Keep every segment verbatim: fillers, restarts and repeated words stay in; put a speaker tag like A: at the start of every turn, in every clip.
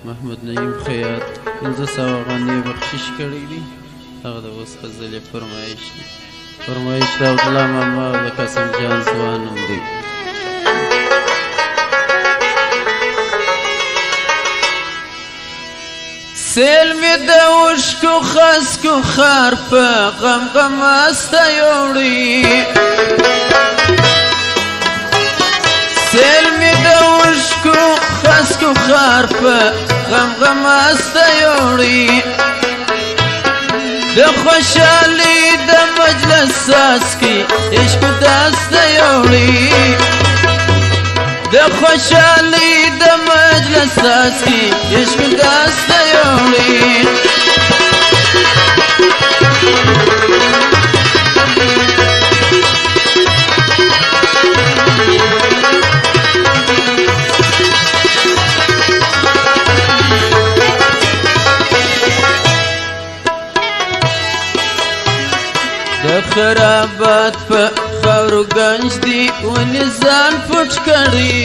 A: محمد نعیم خیاط پنځه سوه افغانۍ بخشش کړی دی هغه د اوس غزلې فرمایش دی فرمایش د عبدالله ماما او د قاسم جان ځوان نوم دی سیل می د اوښکو خسکو خار په غم غم استه یوړي سیل می د اوښکو خسکو خار په غم غم استه یوړي د خوشحالي د مجلس ساز کې عشق داسته یوړي د خوشحالي د مجلس ساز کې عشق داسته یوړي د خرابات په خاورو گنج دی ونې ځان پټ کړي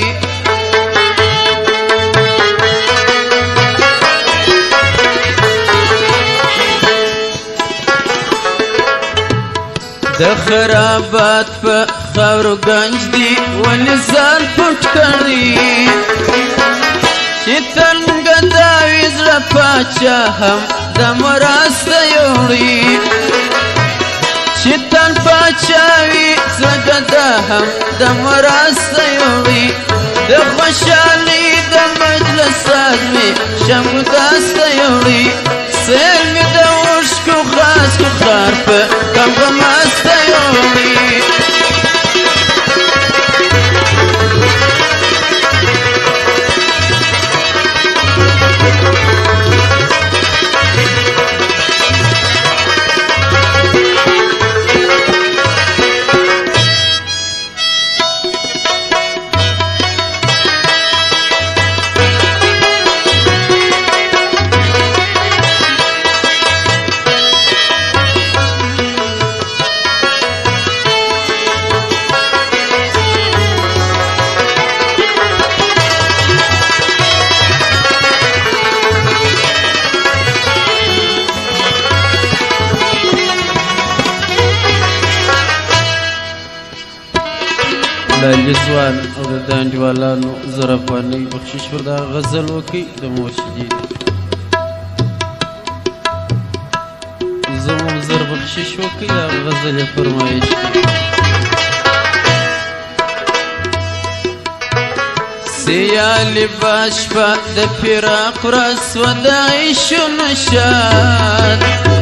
A: د خرابات په خاورو گنج دی ونې ځان پټ کړي چې تنګه دا وي زړه پاچا هم د مراسته یوړي شیطان پاچاوی زګه دا هم د مراسته یوړي د خوشحالي د مجلس ساز مې شمع داسته یوړي سیل مې د اوښکو خاسکو خار په غم غم استه یوړي لالی ځوان او د دانډیوالانو زر افغانۍ بخشش پر دغه غزل وکړي د مرشدي زموږ زر بخشش وکړي هغه غزل یې فرمایش کړي سیالي باش په د فراق ورځ وه د عیشونو شاد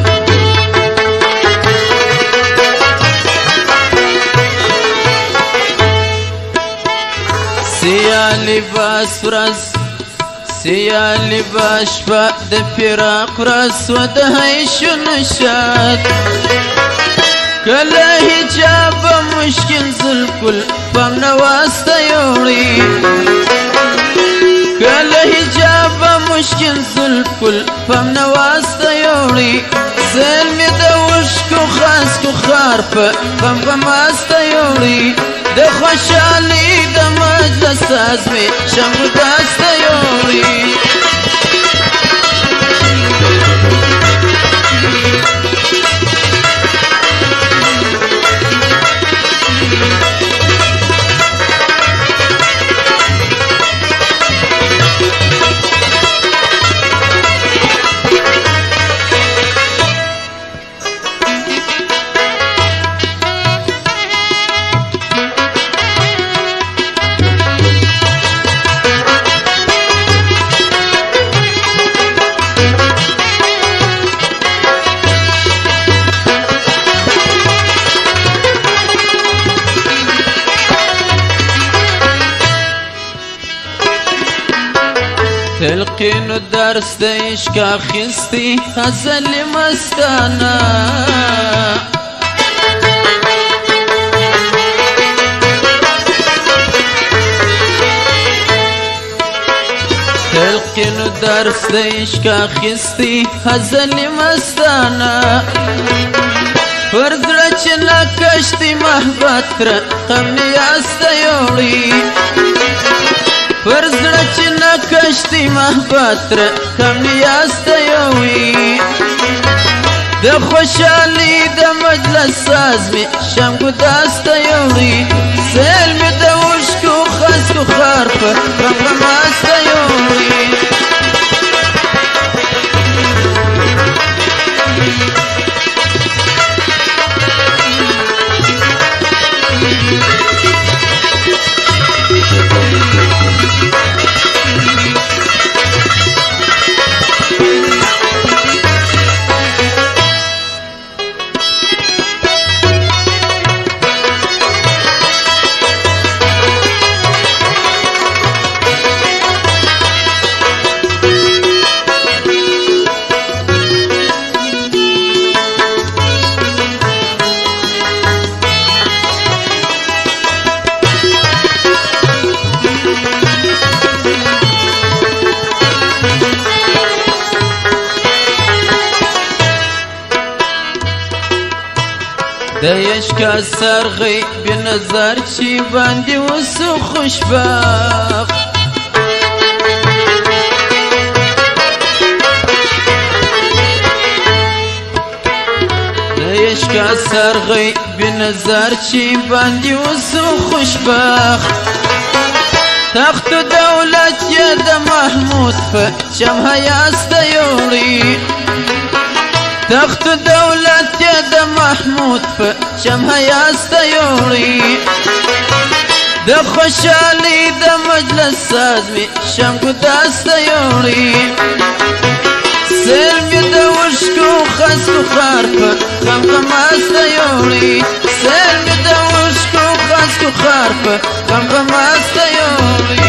A: سیالي باس ورځ سیالي باش په د فراق ورځ وه د عیشونو شاد کله حجابه مشکل زلکل پم نواسته یوړي کله حجابه مشکل زلکل پم نواسته یوړي سیل مې د اوښکو خاسکو خار په غم غم استه یوړي د خوشحالي د مجلس ساز مې شمع داسته یوړي تلقینو درس د عشق اخیستی غزل مستانه تلقینو درس د عشق اخیستی غزل مستانه پر زړه چې نکشتي محبت رقم نیاسته یوړي پر زړه چې نه کشتي محبت را کم نیاسته یووي د خوشحالي د مجلس ساز مې شمګو داسته یوړي سیل مې د اوښکو خسکو خار په غم غماسته یوړي د عشق سرغی به نظر چې باندې وسو خوشبخت د عشق سرغی به نظر چې باندې وسو خوشبخت تخت دولت یا د محمود په چم هیاسته یوړي تخت دولت یا د محمود په چم هیاسته یوړي د خوشحالي د مجلس ساز مې شمګو داسته یوړي سیل مې د اوښکو خسکو خار په غم غماسته یوړي سیل مې د اوښکو خسکو خار په غم غماسته یوړي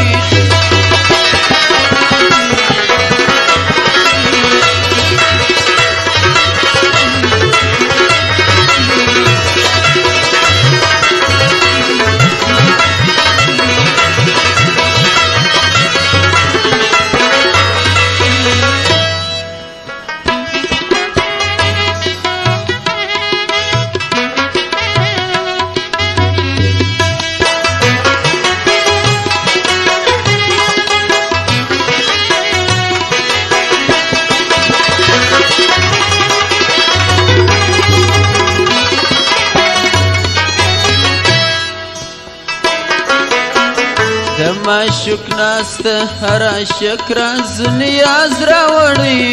A: د معشوق ناسته هر عاشق راز نیاز راوړي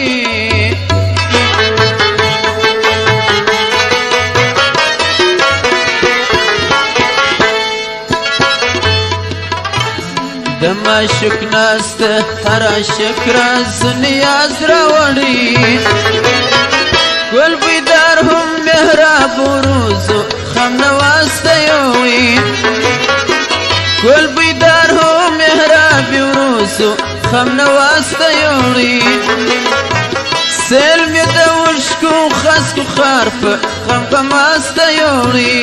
A: د معشوق ناسته هر عاشق راز نیاز راوړي ګل بیدار هم محراب روزو خم نواسته یووي ګل بیدار هو محراب وروسو خم نواسته یوړي سیل مې د اوښکو خسکو خار په غم غماسته یوړي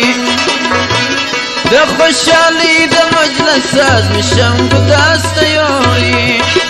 A: د خوشحالي د مجلس ساز مې شمګو داسته یوړي